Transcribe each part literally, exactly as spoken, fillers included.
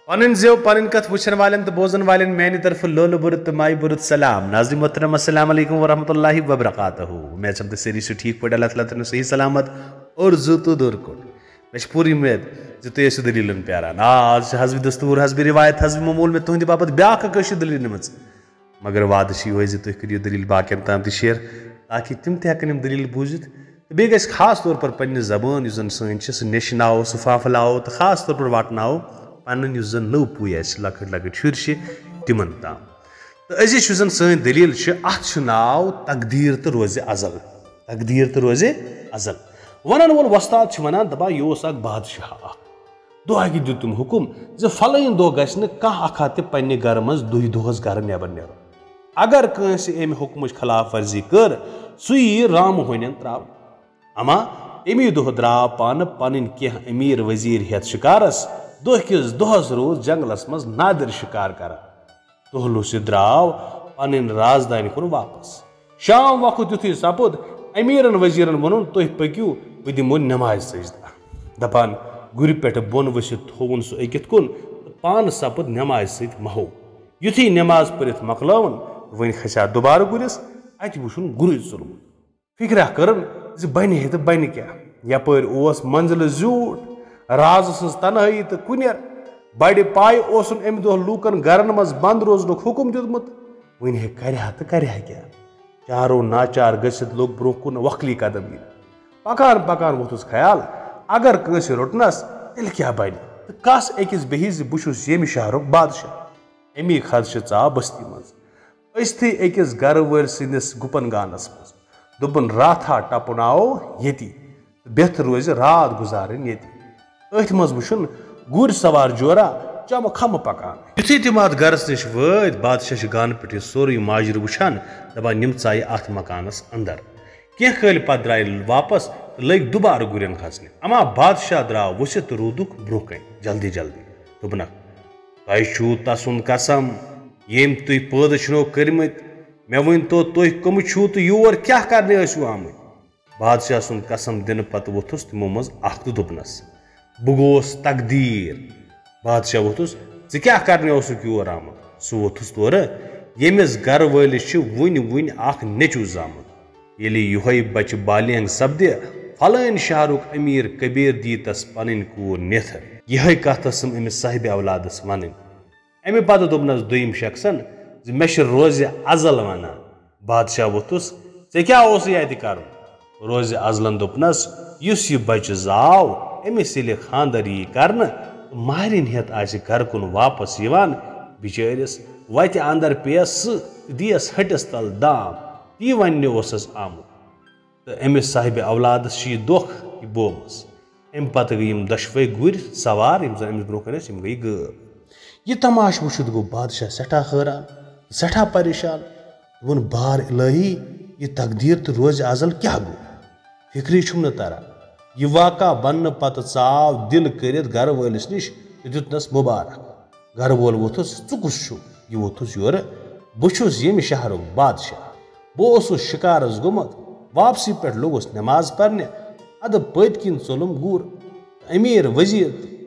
پنن زیو پنن کت وچھن والن تو بوزن والن میانی طرف لول برت مائی برت سلام ناظرین محترم السلام علیکم ورحمۃ اللہ وبرکاتہ میں سب سری سے ٹھیک پہ اللہ تعالیٰ تن صحیح سلامت اور زت دور کوٹ میں پوری امید زِ تُہۍ ٲسِو دلیلن پیاران آج حسب دستور حسب روایت حسب معمول میں تہندِ باپت بیاکھ کٲشِر دلیل نِمٕژ مگر وعدٕ چھِ یِہوٚے زِ تُہۍ کٔرِو دلیل باقین تام تہِ شیر تاکہ تِم تہِ ہٮ۪کن یِم دلیل بوٗزِتھ تہٕ بیٚیہِ گژھِ خاص طور پر پننہِ زبان یُس زن سٲنۍ چھِ سُہ نیشناوو سُہ فافلاوو تہٕ خاص طور پر واتناوو پنن یُس زن نٔو پُے آسہِ لۄکٕٹۍ لۄکٕٹۍ شُرۍ چھِ تِمن تام تہٕ أزِچ یُس زن سٲنۍ دلیل چھِ اتھ چھُ ناو تقدیٖر تہٕ روزِ ازل تقدیٖر تہٕ روزِ ازل ونن وول وۄستاد چھُ ونان دپان یہِ اوس اکھ بادشاہ اکھ دۄہ اکہِ دیُت تٔمۍ حُکُم زِ فلٲنۍ دۄہ گژھِ نہٕ کانٛہہ اکھا تہِ پننہِ گرٕ منٛز دُہہِ دۄہس گرٕ نٮ۪بر نیرُن اگر کٲنٛسہِ امہِ حُکمٕچ خلاف ورزی کٔر سُہ ییہِ رامہٕ ہونٮ۪ن تراونہٕ اما امی دۄہ درٛاو پانہٕ پنٕنۍ کینٛہہ أمیٖر ؤزیٖر ہٮ۪تھ شِکارس دۄہ کِس دۄہس روٗد جنگلس منٛز نادِر شِکار کران دۄہ لوٗسِتھ درٛاو پنٕنۍ رازدانہِ کُن واپس شام وقت یُتھُے سپُد أمیٖرن ؤزیٖرن ووٚنُن تُہۍ پٔکِو بہٕ دِمو نٮ۪مازِ سجدہ دپان گُرِ پٮ۪ٹھٕ بۄن ؤسِتھ تھووُن سُہ أکِتھ کُن تہٕ پانہٕ سپُد نٮ۪مازِ سۭتۍ مہو یُتھُے نٮ۪ماز پٔرِتھ مۄکلٲوٕن وۄنۍ کھسیٛا دُبارٕ گُرِس اتہِ وٕچھُن گُرُے ژوٚلمُت فِکرا کٔرٕن زِ بنہِ ہے تہٕ بنہِ کیٛاہ یپٲرۍ اوس منزلہٕ زیوٗٹھ رازٕ سٕنٛز تنہٲیی تہٕ کُنیر بڑِ پاے اوسُن امہِ دۄہ لوٗکن گرن منٛز بنٛد روزنُک حُکُم دیُتمُت وۄنۍ ہے کرِہا تہٕ کرِہا کیٛاہ چارو ناچار گٔژھِتھ لوٚگ برٛونٛہہ کُن وۄکھلی قدم دِنہِ پکان پکان ووٚتھُس خیال اگر کٲنٛسہِ روٚٹنس تیٚلہِ کیٛاہ بنہِ تہٕ کس أکِس بیٚہہِ زِ بہٕ چھُس ییٚمہِ شہرُک بادشاہ امی خدشہِ ژاو بستی منٛز أسۍتھٕے أکِس گرٕ وٲلۍ سٕنٛدِس گُپن گانس منٛز دوٚپُن راتھا ٹپناوو ییٚتی تہٕ بہتر روزِ رات گُزارٕنۍ ییٚتی أتھۍ منٛز وٕچھُن گُرۍ سوار جورا چمہٕ کھمہٕ پکان یُتھُے تِم اتھ گرس نِش وٲتۍ بادشاہ چھِ گانہٕ پٮ۪ٹھ یہِ سورُے ماجرٕ وٕچھان دپان یِم ژایہِ اتھ مکانس انٛدر کینٛہہ کٲلۍ پتہٕ درٛاے واپس تہٕ لٔگۍ دُبارٕ گُرٮ۪ن کھسنہِ اما بادشاہ درٛاو ؤسِتھ تہٕ روٗدُکھ برٛونٛہہ کَنہِ جلدی جلدی دوٚپنکھ تۄہہِ چھُو تسُنٛد قسم ییٚمۍ تُہۍ پٲدٕ چھِنو کٔرمٕتۍ مےٚ ؤنۍتو تُہۍ کٕم چھِو تہٕ یور کیٛاہ کرنہِ ٲسِو آمٕتۍ بادشاہ سُنٛد قسم دِنہٕ پتہٕ ووٚتھُس تِمو منٛز اکھ تہٕ دوٚپنس بہٕ گوس تقدیٖر بادشاہ ووٚتھُس ژٕ کیٛاہ کرنہِ اوسُکھ یور آمُت سُہ ووٚتھُس تورٕ ییٚمِس گرٕ وٲلِس چھِ وُنہِ وُنہِ اکھ نیٚچوٗ زامُت ییٚلہِ یِہوٚے بچہِ بالینٛگ سپدِ فلٲنۍ شہرُک أمیٖر کبیٖر دی تس پنٕنۍ کوٗر نِتھٕ یِہوٚے کتھ ٲسٕم أمِس صاحبِ اولادس ونٕنۍ امہِ پتہٕ دوٚپنس دوٚیِم شخصن زِ مےٚ چھِ روزِ ازل ونان بادشاہ ووٚتھُس ژےٚ کیٛاہ اوسُے اتہِ کرُن روزِ ازلن دوٚپنس یُس یہِ بچہِ زاو أمِس ییٚلہِ خانٛدر یی کرنہٕ تہٕ مہرِنۍ ہٮ۪تھ آسہِ گرٕ کُن واپس یِوان بِچٲرِس وتہِ انٛدر پیٚیس سُہ تہٕ دِیس ۂٹِس تل دام تی وننہِ اوسُس آمُت تہٕ أمِس صاحبِ اولادس چھِ یہِ دۄکھ یہِ بومٕژ امہِ پتہٕ گٔے یِم دۄشوے گُرۍ سوار یِم زن أمِس برٛونٛہہ کَنہِ ٲسۍ یِم گٔے غٲب یہِ تماشہٕ وٕچھِتھ گوٚو بادشاہ سٮ۪ٹھاہ حٲران سٮ۪ٹھاہ پریشان ووٚن بار الہی یہِ تقدیٖر تہٕ روزِ ازل کیٛاہ گوٚو فِکری چھُم نہٕ تران یہِ واقع بننہٕ پتہٕ ژاو دِل کٔرِتھ گرٕ وٲلِس نِش تہٕ دیُتنس مُبارک گرٕ وول ووٚتھُس ژٕ کُس چھُکھ یہِ ووٚتھُس یورٕ بہٕ چھُس ییٚمہِ شہرُک بادشاہ بہٕ اوسُس شِکارس گوٚمُت واپسی پٮ۪ٹھ لوٚگُس نٮ۪ماز پرنہِ ادٕ پٔتۍ کِنۍ ژوٚلُم گُر أمیٖر ؤزیٖر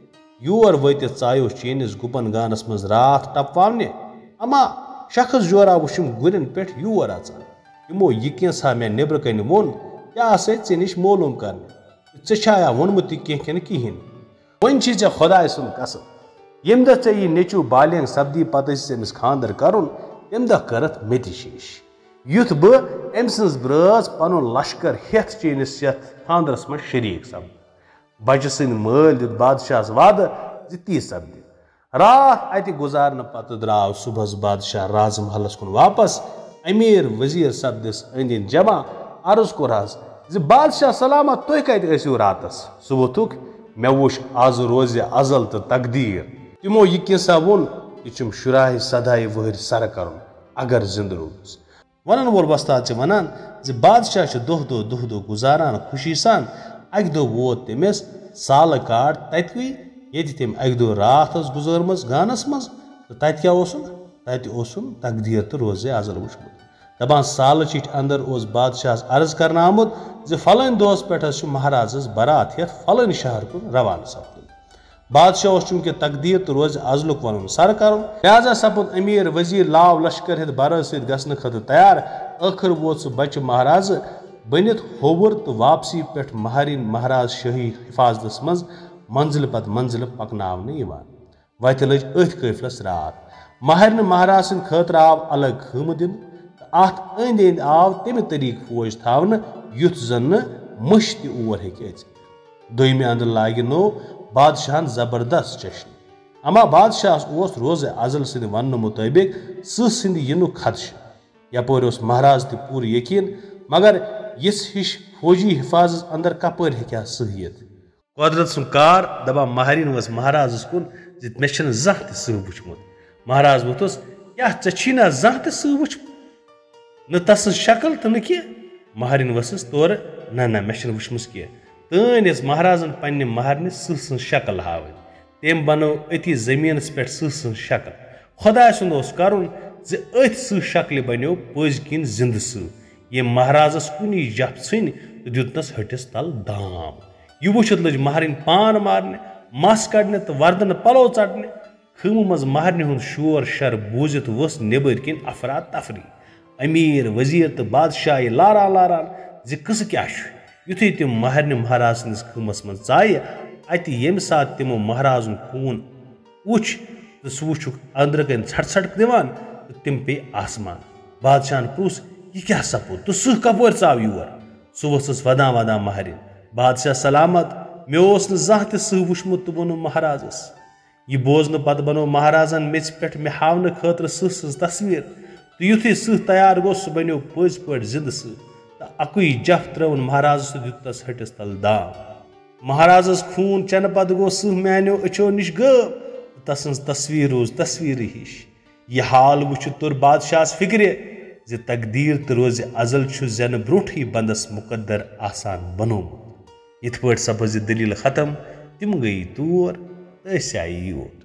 یور وٲتِتھ ژایو چٲنِس گُپن گانس منٛز راتھ ٹپواونہِ اما شخص جورا وٕچھُم گُرٮ۪ن پٮ۪ٹھ یور اژان یِمو یہِ کینٛژھا مےٚ نیٚبرٕ کنہِ ووٚن کیٛاہ آسے ژےٚ نِش معلوٗم کرنہِ ژےٚ چھایا ووٚنمُت تہِ کینٛہہ کِنہٕ کِہیٖنۍ وۄنۍ چھی ژےٚ خۄداے سُنٛد قسم ییٚمہِ دۄہ ژےٚ یہِ نیٚچوٗ بالینٛگ سپدی پتہٕ ٲسِس أمِس خانٛدر کرُن تمہِ دۄہ کٔرٕتھ مےٚ تہِ شیٖش یُتھ بہٕ أمۍ سٕنٛز برٲژ پنُن لشکر ہٮ۪تھ چٲنِس یتھ خانٛدرس منٛز شریٖک سپدٕ بچہِ سٕنٛدۍ مٲلۍ دیُت بادشاہس وعدٕ زِ تی سپدِ راتھ اتہِ گُزارنہٕ پتہٕ درٛاو صُبحس بادشاہ راز محلس کُن واپس أمیٖر ؤزیٖر سپدِس أنٛدۍ أنٛدۍ جمع عرض کوٚرہس زِ بادشاہ سلامت تُہۍ کتہِ ٲسِو راتس سُہ ووٚتھُکھ مےٚ وُچھ آز روزِ ازل تہٕ تقدیٖر تِمو یہِ کینٛژھا ووٚن یہِ چھُم شُراہہِ سداہہِ وٕہٕرۍ سرٕ کرُن اگر زِندٕ روٗدُس ونن وول وۄستاد چھِ ونان زِ بادشاہ چھُ دۄہ دۄہ دۄہ دۄہ گُزاران خوشی سان اکہِ دۄہ ووت تٔمِس سالہٕ کاٹ تتہِ ییٚتہِ تٔمۍ اکہِ دۄہ راتھ ٲس گُزٲرمٕژ گانس منٛز تہٕ تتہِ کیٛاہ اوسُن تتہِ اوسُن تقدیٖر تہٕ روزِ ازل وٕچھمُت دپان سالہٕ چِٹھِ انٛدر اوس بادشاہس عرض کرنہٕ آمُت زِ فلٲنۍ دۄہس پٮ۪ٹھ حظ چھُ مہارازس برات ہٮ۪تھ فلٲنۍ شہر کُن روانہٕ سپدُن بادشاہ اس چونکہ تقدیر تو روز ازلک ون سر کرن لہذا سپد امیر وزیر لاو لشکر ہت برا ست گھن خطر تیار آخر ووت سہ بچہ مہاراز بنت ہوور تو واپسی پہ مہرین مہاراز شاہی حفاظت مز منزل پت منزل پکنانے وت لج ات قافلس رات مہرین مہاراز سند خاطر آو الگ خم دن ات اند اند آو تمہ طریق فوج تھاونہ یُتھ زن مش تہ اور ہیکہ دویمہ اند لاگہ نو بادشاہن زبردست چشن اما بادشاہ اس روز ازل سند ون مطابق سہ سند ینک خدشہ یپور اس مہاراز تہ پور یقین مگر یس ہش فوجی حفاظت اندر کپر ہیکہ سہیت قدرت سن کار دپا مہرین وس مہاراز کن زِ مے چھنہ زانٛہہ تہ سہ وچھمت مہاراز ووتھس کیا ژے چھی نا زانٛہہ تہ سہ وچھمت نہ تس شکل تو نہ کی مہرین ورسس تور نہ نہ مے چھنہ وچھمس کی تین یس مہارازن پنہ مہرنہ سہ سن شکل ہاوٕنۍ تم بنو اتی زمینس پہ سہ سن شکل خدا سند اوس کرن زِ اتھ سہ شکل بنیو پٔزۍ کِنۍ زندٕ سہ یم مہارازس کُنی جپ ژھٕنۍ تہٕ دیُتنس ہٹس تل دام یہ وچھت لج مہرین پان مارنہ مس کڑنہ تو وردن پلو ژٹنہ خیمہ مز مہرنہ ہند شور شر بوزت ؤژھ نیبر کن افراد تفری امیر وزیر تو بادشاہ لاران لاران زِ قصہ کیا یتھے تم مہرنہ مہاراز سندس خیمس مز ژایہ اتہ یم سات تمو مہارازن خون وچھ تو سہ وچھک اندر کن ژھٹ ژھٹ دِوان تو تم پے آسمان بادشاہن پرُژھ یہ کیا سپود تو سہ کپور ژاو یور سہ ؤژھس ودان ودان مہرین بادشاہ سلامت مے اوس نہ زانٛہہ تہ سہ وچھمت تو ووٚنُم مہارازس یہ بوزنہ پتہ بنو مہارازن میژ پہ مے ہاونہ خاطر سہ سٕنٛز تصویر تو یتھے سہ تیار گو سہ بنیو پٔزۍ پٲٹھۍ زندٕ سہ تو اکوے جف ترٲوٕن مہارازس تہ دیُتنس ہٹس تل دام مہارازس خوٗن چنہ پتہ گو سہ میانیو أچھو نش غٲب تس سٕنٛز تصویر روز تصویرٕے ہش یہ حال وچھِتھ توٚر بادشاہس فکرِ زِ تقدیر تو روز ازل چھ زینہ برونٹھٕے بندس مقدر آسان بنومُت یتھ پٲٹھۍ سپز یہ دلیل ختم تم گئی تور أسۍ آیہِ یور